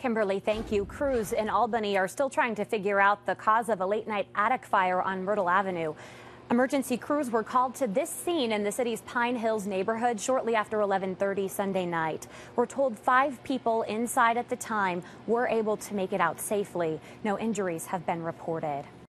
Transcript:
Kimberly, thank you. Crews in Albany are still trying to figure out the cause of a late-night attic fire on Myrtle Avenue. Emergency crews were called to this scene in the city's Pine Hills neighborhood shortly after 11:30 Sunday night. We're told 5 people inside at the time were able to make it out safely. No injuries have been reported.